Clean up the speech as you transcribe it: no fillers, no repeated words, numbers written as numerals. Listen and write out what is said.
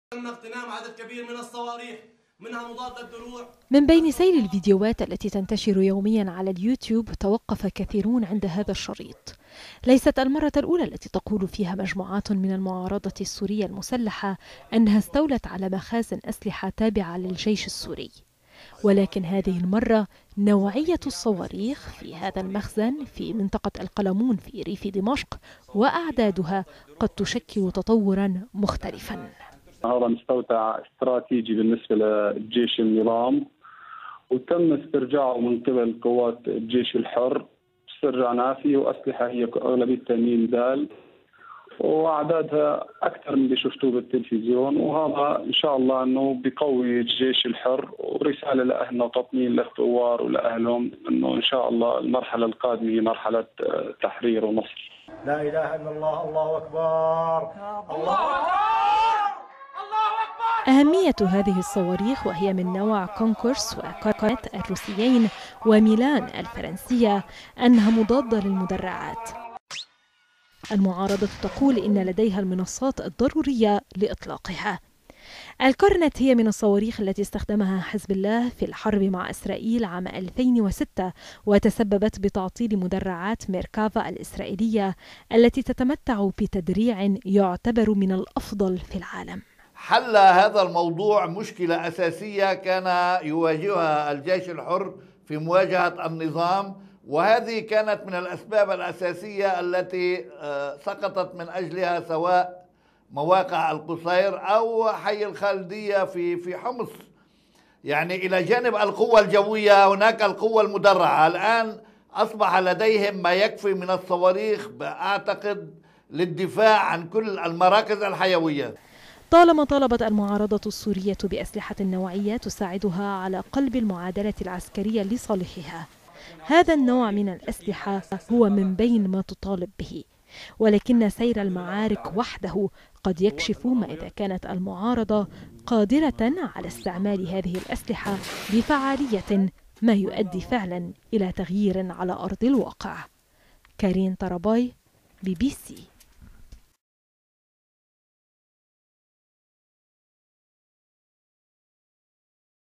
تم اغتنام عدد كبير من الصواريخ منها مضادة الدروع. من بين سيل الفيديوهات التي تنتشر يوميا على اليوتيوب توقف كثيرون عند هذا الشريط. ليست المرة الأولى التي تقول فيها مجموعات من المعارضة السورية المسلحة أنها استولت على مخازن أسلحة تابعة للجيش السوري، ولكن هذه المرة نوعية الصواريخ في هذا المخزن في منطقة القلمون في ريف دمشق وأعدادها قد تشكل تطورا مختلفا. هذا مستودع استراتيجي بالنسبة للجيش النظام، وتم استرجاعه من قبل قوات الجيش الحر. استرجعناه فيه أسلحة هي أغلبيتها ميم دال، وأعدادها أكثر من اللي شفتوه بالتلفزيون، وهذا إن شاء الله أنه بقوي الجيش الحر، ورسالة لأهلنا وتطمين للثوار ولأهلهم أنه إن شاء الله المرحلة القادمة هي مرحلة تحرير ونصر. لا إله إلا الله، الله أكبر، الله أكبر. أهمية هذه الصواريخ وهي من نوع كونكورس وكارنت الروسيين وميلان الفرنسية أنها مضادة للمدرعات. المعارضة تقول إن لديها المنصات الضرورية لإطلاقها. الكارنت هي من الصواريخ التي استخدمها حزب الله في الحرب مع إسرائيل عام 2006 وتسببت بتعطيل مدرعات ميركافا الإسرائيلية التي تتمتع بتدريع يعتبر من الأفضل في العالم. حل هذا الموضوع مشكلة أساسية كان يواجهها الجيش الحر في مواجهة النظام، وهذه كانت من الأسباب الأساسية التي سقطت من أجلها سواء مواقع القصير أو حي الخالدية في حمص. يعني إلى جانب القوة الجوية هناك القوة المدرعة. الآن أصبح لديهم ما يكفي من الصواريخ أعتقد للدفاع عن كل المراكز الحيوية. طالما طالبت المعارضة السورية بأسلحة نوعية تساعدها على قلب المعادلة العسكرية لصالحها، هذا النوع من الأسلحة هو من بين ما تطالب به، ولكن سير المعارك وحده قد يكشف ما إذا كانت المعارضة قادرة على استعمال هذه الأسلحة بفعالية، ما يؤدي فعلا إلى تغيير على أرض الواقع. كارين طراباي، BBC.